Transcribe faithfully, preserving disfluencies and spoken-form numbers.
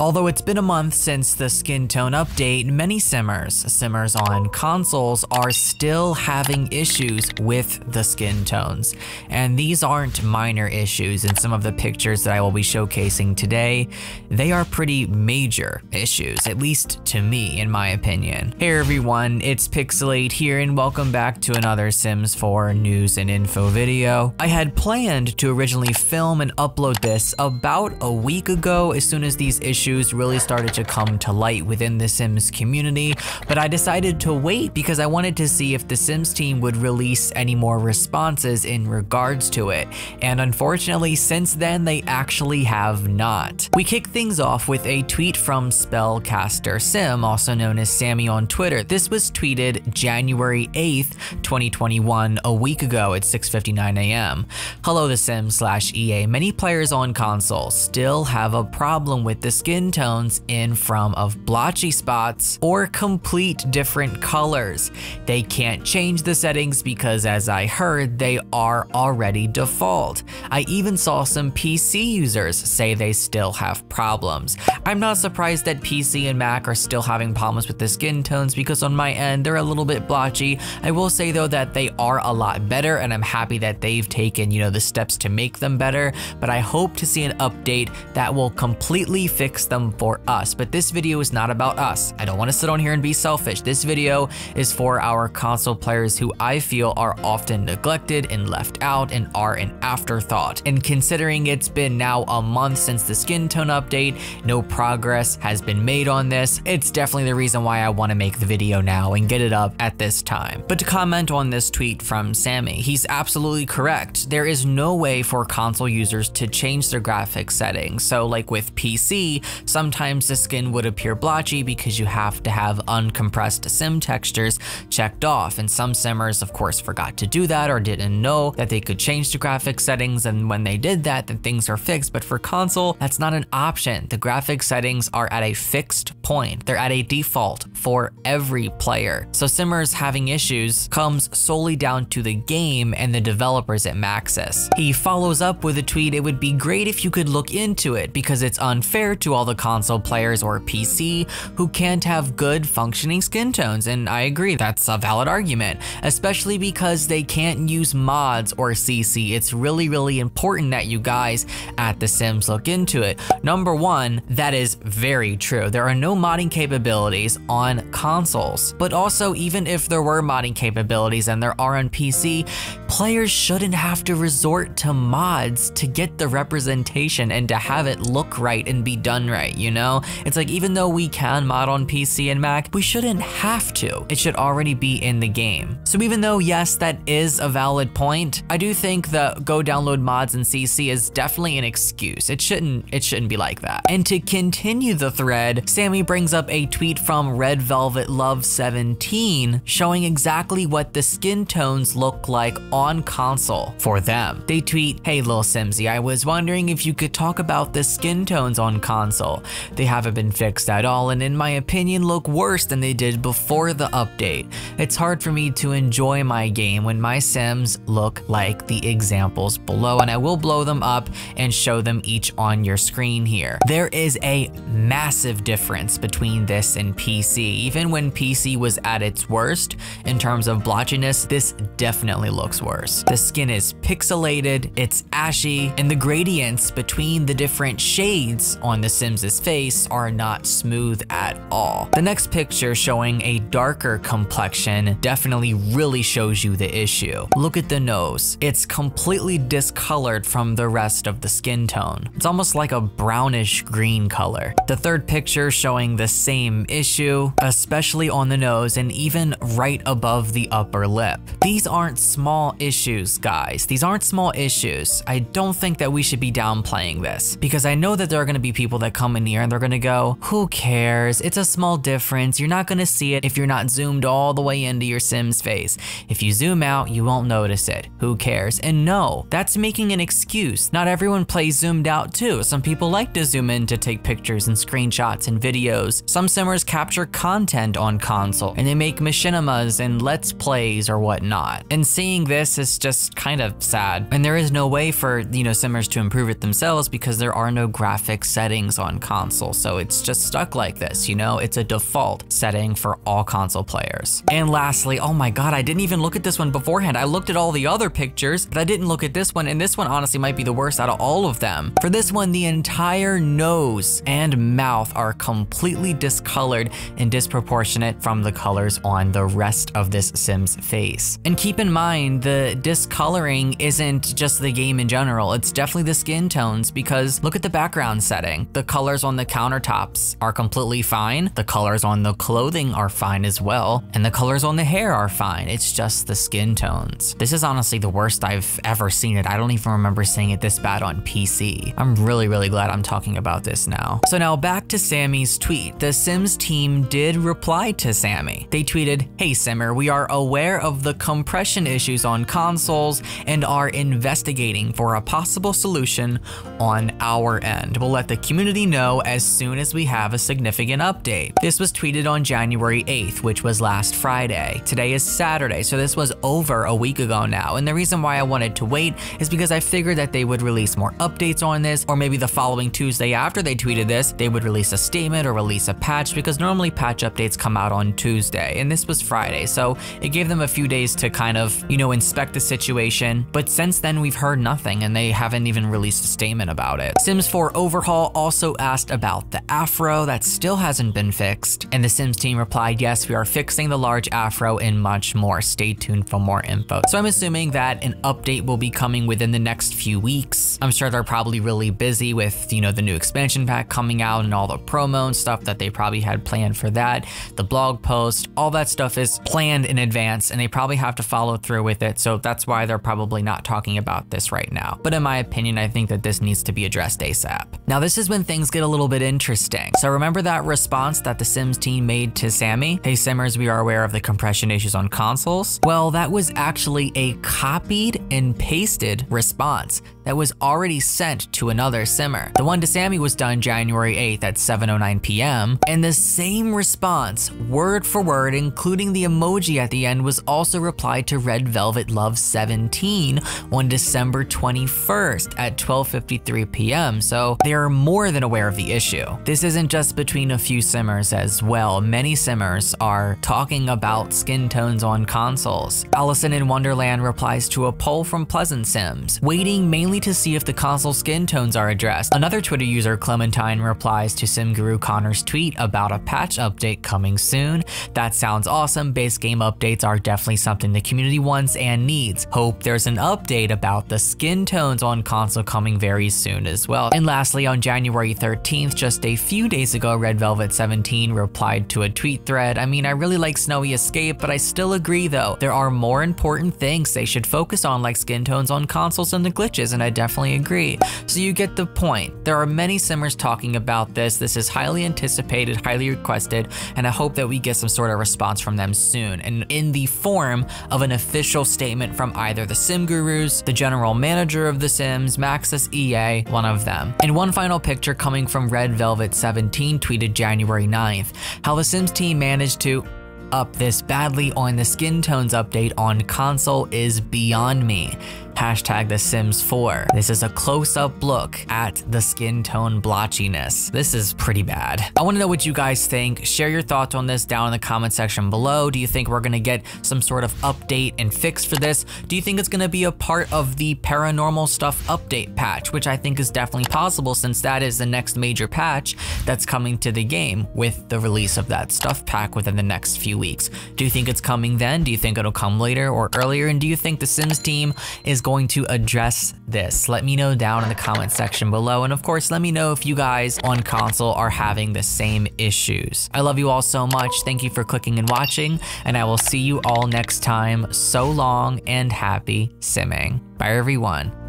Although it's been a month since the skin tone update, many simmers, simmers on consoles are still having issues with the skin tones. And these aren't minor issues. In some of the pictures that I will be showcasing today, they are pretty major issues, at least to me, in my opinion. Hey everyone, it's Pixelate here and welcome back to another Sims four news and info video. I had planned to originally film and upload this about a week ago as soon as these issues really started to come to light within the Sims community, but I decided to wait because I wanted to see if the Sims team would release any more responses in regards to it, and unfortunately since then they actually have not. We kick things off with a tweet from Spellcaster Sim, also known as Sammy on Twitter. This was tweeted January eighth, twenty twenty-one, a week ago at six fifty-nine a m Hello The Sims slash E A. Many players on console still have a problem with the skin tones in from of blotchy spots or complete different colors. They can't change the settings because, as I heard, they are already default. I even saw some P C users say they still have problems. I'm not surprised that P C and Mac are still having problems with the skin tones because on my end they're a little bit blotchy. I will say though that they are a lot better and I'm happy that they've taken, you know, the steps to make them better, but I hope to see an update that will completely fix them for us. But this video is not about us. I don't want to sit on here and be selfish. This video is for our console players who I feel are often neglected and left out and are an afterthought. And considering it's been now a month since the skin tone update, no progress has been made on this, it's definitely the reason why I want to make the video now and get it up at this time. But to comment on this tweet from Sammy, he's absolutely correct. There is no way for console users to change their graphics settings. So like with P C, sometimes the skin would appear blotchy because you have to have uncompressed sim textures checked off, and some simmers of course forgot to do that or didn't know that they could change the graphics settings, and when they did that then things are fixed. But for console, that's not an option. The graphics settings are at a fixed point. They're at a default for every player. So simmers having issues comes solely down to the game and the developers at Maxis. He follows up with a tweet, "It would be great if you could look into it because it's unfair to all the console players or P C who can't have good functioning skin tones." And I agree, that's a valid argument, especially because they can't use mods or C C. It's really, really important that you guys at The Sims look into it. Number one, that is very true. There are no modding capabilities on consoles, but also even if there were modding capabilities and there are on P C, players shouldn't have to resort to mods to get the representation and to have it look right and be done right, you know? It's like, even though we can mod on P C and Mac, we shouldn't have to. It should already be in the game. So even though, yes, that is a valid point, I do think the go download mods in C C is definitely an excuse. It shouldn't, it shouldn't be like that. And to continue the thread, Sammy brings up a tweet from Red Velvet Love seventeen showing exactly what the skin tones look like on console for them. They tweet, "Hey Lil Simsy, I was wondering if you could talk about the skin tones on console. They haven't been fixed at all and in my opinion look worse than they did before the update. It's hard for me to enjoy my game when my Sims look like the examples below," and I will blow them up and show them each on your screen here. There is a massive difference between this and P C. Even when P C was at its worst in terms of blotchiness, this definitely looks worse. The skin is pixelated, it's ashy, and the gradients between the different shades on the Sims' face are not smooth at all. The next picture showing a darker complexion definitely really shows you the issue. Look at the nose. It's completely discolored from the rest of the skin tone. It's almost like a brownish green color. The third picture showing the same issue, especially on the nose and even right above the upper lip. These aren't small issues, guys. These aren't small issues. I don't think that we should be downplaying this because I know that there are gonna be people that come in here and they're gonna go, who cares? It's a small difference. You're not gonna see it if you're not zoomed all the way into your Sim's face. If you zoom out, you won't notice it. Who cares? And no, that's making an excuse. Not everyone plays zoomed out too. Some people like to zoom in to take pictures and screenshots and videos. Some simmers capture content on console and they make machinimas and let's plays or whatnot. And seeing this this is just kind of sad. And there is no way for, you know, simmers to improve it themselves because there are no graphic settings on console. So it's just stuck like this, you know? It's a default setting for all console players. And lastly, oh my God, I didn't even look at this one beforehand. I looked at all the other pictures, but I didn't look at this one. And this one honestly might be the worst out of all of them. For this one, the entire nose and mouth are completely discolored and disproportionate from the colors on the rest of this Sim's face. And keep in mind, the discoloring isn't just the game in general, it's definitely the skin tones, because look at the background setting. The colors on the countertops are completely fine, the colors on the clothing are fine as well, and the colors on the hair are fine. It's just the skin tones. This is honestly the worst I've ever seen it. I don't even remember seeing it this bad on P C. I'm really, really glad I'm talking about this now. So now back to Sammy's tweet. The Sims team did reply to Sammy. They tweeted, "Hey Simmer, we are aware of the compression issues on consoles and are investigating for a possible solution on our end. We'll let the community know as soon as we have a significant update." This was tweeted on January eighth, which was last Friday. Today is Saturday, so this was over a week ago now. And the reason why I wanted to wait is because I figured that they would release more updates on this, or maybe the following Tuesday after they tweeted this, they would release a statement or release a patch, because normally patch updates come out on Tuesday, and this was Friday. So it gave them a few days to kind of, you know, inspect the situation. But since then, we've heard nothing, and they haven't even released a statement about it. Sims four Overhaul also asked about the afro. That still hasn't been fixed. And the Sims team replied, "Yes, we are fixing the large afro and much more. Stay tuned for more info." So I'm assuming that an update will be coming within the next few weeks. I'm sure they're probably really busy with, you know, the new expansion pack coming out and all the promo and stuff that they probably had planned for that. The blog post, all that stuff is planned in advance, and they probably have to follow through with it. So that's why they're probably not talking about this right now. But in my opinion, I think that this needs to be addressed ASAP. Now, this is when things get a little bit interesting. So remember that response that the Sims team made to Sammy? "Hey Simmers, we are aware of the compression issues on consoles." Well, that was actually a copied and pasted response that was already sent to another Simmer. The one to Sammy was done January eighth at seven oh nine p m And the same response, word for word, including the emoji at the end, was also replied to Red Velvet Love seventeen on December twenty-first at twelve fifty-three p m So they are more than aware of the issue. This isn't just between a few Simmers as well. Many Simmers are talking about skin tones on consoles. Allison in Wonderland replies to a poll from Pleasant Sims, waiting mainly to see if the console skin tones are addressed. Another Twitter user, Clementine, replies to Sim Guru Connor's tweet about a patch update coming soon. "That sounds awesome. Base game updates are definitely something the community wants and needs. Hope there's an update about the skin tones on console coming very soon as well." And lastly, on January thirteenth, just a few days ago, Red Velvet seventeen replied to a tweet thread. "I mean, I really like Snowy Escape, but I still agree though. There are more important things they should focus on, like skin tones on consoles and the glitches, and I definitely agree." So you get the point. There are many Simmers talking about this. This is highly anticipated, highly requested, and I hope that we get some sort of response from them soon, and in the form of an official statement from either the Sim Gurus, the general manager of The Sims, Maxis E A, one of them. And one final picture coming from Red Velvet seventeen tweeted January ninth, "How the Sims team managed to up this badly on the skin tones update on console is beyond me. Hashtag The Sims four. This is a close-up look at the skin tone blotchiness. This is pretty bad. I want to know what you guys think. Share your thoughts on this down in the comment section below. Do you think we're gonna get some sort of update and fix for this? Do you think it's gonna be a part of the paranormal stuff update patch, which I think is definitely possible since that is the next major patch that's coming to the game with the release of that stuff pack within the next few weeks. Do you think it's coming then? Do you think it'll come later or earlier? And do you think the Sims team is going to address this? Let me know down in the comment section below, and of course let me know if you guys on console are having the same issues. I love you all so much. Thank you for clicking and watching, and I will see you all next time. So long and happy simming. Bye everyone.